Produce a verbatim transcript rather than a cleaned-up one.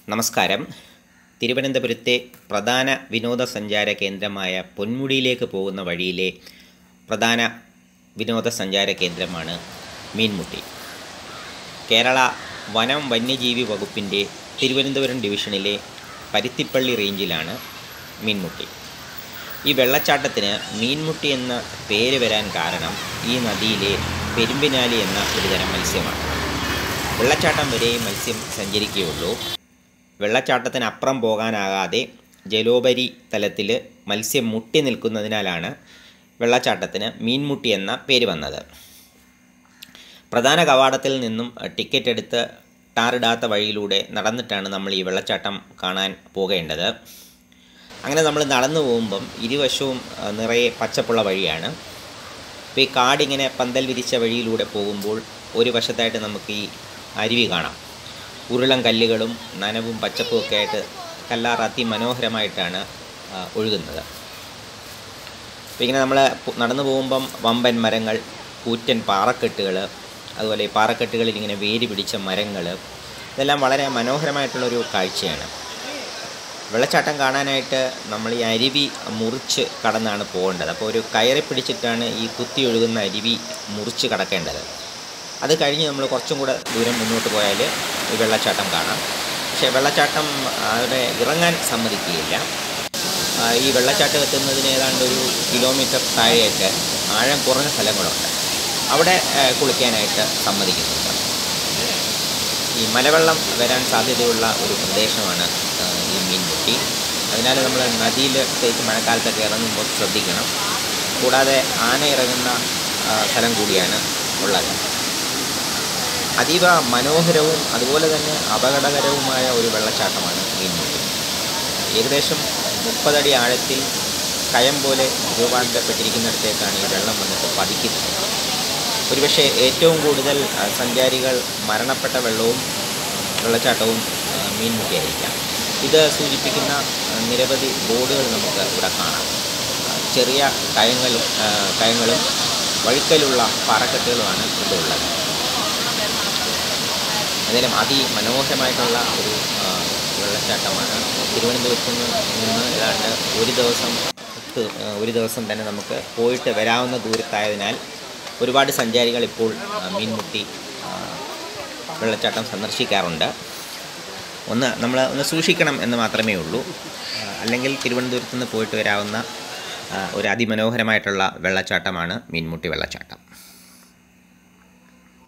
നമസ്കാരം. തിരുവനന്തപുരത്തെ പ്രധാന വിനോദസഞ്ചാര കേന്ദ്രമായ പൊന്മുടിയിലേക്ക് പോകുന്ന വഴിയിലെ പ്രധാന വിനോദസഞ്ചാര കേന്ദ്രമാണ് മീൻമുട്ടി. കേരള വനം വന്യജീവി വകുപ്പിൻ്റെ തിരുവനന്തപുരം ഡിവിഷനിലെ പരുത്തിപ്പള്ളി റേഞ്ചിലാണ് മീൻമുട്ടി. ഈ വെള്ളച്ചാട്ടത്തിന് മീൻമുട്ടി എന്ന പേര് വരാൻ കാരണം ഈ നദിയിലെ പെരുമ്പിനാലി എന്ന ഒരുതരം മത്സ്യമാണ്. വെള്ളച്ചാട്ടം വരെ മത്സ്യം സഞ്ചരിക്കുകയുള്ളൂ. വെള്ളച്ചാട്ടത്തിനപ്പുറം പോകാനാകാതെ ജലോപരി തലത്തിൽ മത്സ്യം മുട്ടി നിൽക്കുന്നതിനാലാണ് വെള്ളച്ചാട്ടത്തിന് മീൻമുട്ടി എന്ന പേര് വന്നത്. പ്രധാന കവാടത്തിൽ നിന്നും ടിക്കറ്റ് എടുത്ത് ടാറിടാത്ത വഴിയിലൂടെ നടന്നിട്ടാണ് നമ്മൾ ഈ വെള്ളച്ചാട്ടം കാണാൻ പോകേണ്ടത്. അങ്ങനെ നമ്മൾ നടന്നു പോകുമ്പം ഇരുവശവും നിറയെ പച്ചപ്പുള്ള വഴിയാണ്. ഇപ്പോൾ ഈ കാടിങ്ങനെ പന്തൽ വിരിച്ച വഴിയിലൂടെ പോകുമ്പോൾ ഒരു വശത്തായിട്ട് നമുക്ക് ഈ അരുവി കാണാം. ഉരുളം കല്ലുകളും നനവും പച്ചപ്പും ഒക്കെ ആയിട്ട് കല്ലാർ അതിമനോഹരമായിട്ടാണ് ഒഴുകുന്നത്. അപ്പോൾ ഇങ്ങനെ നമ്മൾ നടന്നു പോകുമ്പം വമ്പൻ മരങ്ങൾ, കൂറ്റൻ പാറക്കെട്ടുകൾ, അതുപോലെ ഈ പാറക്കെട്ടുകളിൽ ഇങ്ങനെ വേര് പിടിച്ച മരങ്ങൾ, ഇതെല്ലാം വളരെ മനോഹരമായിട്ടുള്ളൊരു കാഴ്ചയാണ്. വെള്ളച്ചാട്ടം കാണാനായിട്ട് നമ്മൾ ഈ അരുവി മുറിച്ച് കടന്നാണ് പോകേണ്ടത്. അപ്പോൾ ഒരു കയറി പിടിച്ചിട്ടാണ് ഈ കുത്തി ഒഴുകുന്ന അരുവി മുറിച്ച് കടക്കേണ്ടത്. അത് കഴിഞ്ഞ് നമ്മൾ കുറച്ചും കൂടെ ദൂരം മുന്നോട്ട് പോയാൽ ഈ വെള്ളച്ചാട്ടം കാണാം. പക്ഷേ വെള്ളച്ചാട്ടം അവിടെ ഇറങ്ങാൻ സമ്മതിക്കുകയില്ല. ഈ വെള്ളച്ചാട്ടം എത്തുന്നതിന് ഏതാണ്ട് ഒരു കിലോമീറ്റർ താഴെയായിട്ട് ആഴം കുറഞ്ഞ സ്ഥലങ്ങളുണ്ട്. അവിടെ കുളിക്കാനായിട്ട് സമ്മതിക്കുന്നുണ്ട്. ഈ മലവെള്ളം വരാൻ സാധ്യതയുള്ള ഒരു പ്രദേശമാണ് ഈ മീൻമുട്ടി. അതിനാൽ നമ്മൾ നദിയിൽ പ്രത്യേകിച്ച് മഴക്കാലത്തൊക്കെ ഇറങ്ങുമ്പോൾ ശ്രദ്ധിക്കണം. കൂടാതെ ആന ഇറങ്ങുന്ന സ്ഥലം കൂടിയാണ് ഉള്ളത്. അതീവ മനോഹരവും അതുപോലെ തന്നെ അപകടകരവുമായ ഒരു വെള്ളച്ചാട്ടമാണ് മീൻമുട്ടി. ഏകദേശം മുപ്പതടി ആഴത്തിൽ കയം പോലെ രൂപാന്തരപ്പെട്ടിരിക്കുന്നിടത്തേക്കാണ് ഈ വെള്ളം വന്നിട്ട് പതിക്കുന്നത്. ഒരുപക്ഷെ ഏറ്റവും കൂടുതൽ സഞ്ചാരികൾ മരണപ്പെട്ട വെള്ളവും വെള്ളച്ചാട്ടവും മീൻമുട്ടിയായിരിക്കാം. ഇത് സൂചിപ്പിക്കുന്ന നിരവധി ബോർഡുകൾ നമുക്ക് ഇവിടെ കാണാം. ചെറിയ കയങ്ങളും കയങ്ങളും വഴുക്കലുള്ള പാറക്കെട്ടുകളുമാണ് ഇവിടെ ഉള്ളത്. ഏതായാലും അതിമനോഹരമായിട്ടുള്ള ഒരു വെള്ളച്ചാട്ടമാണ്. തിരുവനന്തപുരത്ത് നിന്ന് ഏതാണ്ട് ഒരു ദിവസം ഒരു ദിവസം തന്നെ നമുക്ക് പോയിട്ട് വരാവുന്ന ദൂരത്തായതിനാൽ ഒരുപാട് സഞ്ചാരികൾ ഇപ്പോൾ മീൻമുട്ടി വെള്ളച്ചാട്ടം സന്ദർശിക്കാറുണ്ട്. ഒന്ന് നമ്മൾ ഒന്ന് സൂക്ഷിക്കണം എന്ന് മാത്രമേ ഉള്ളൂ. അല്ലെങ്കിൽ തിരുവനന്തപുരത്ത് നിന്ന് പോയിട്ട് വരാവുന്ന ഒരു അതിമനോഹരമായിട്ടുള്ള വെള്ളച്ചാട്ടമാണ് മീൻമുട്ടി വെള്ളച്ചാട്ടം.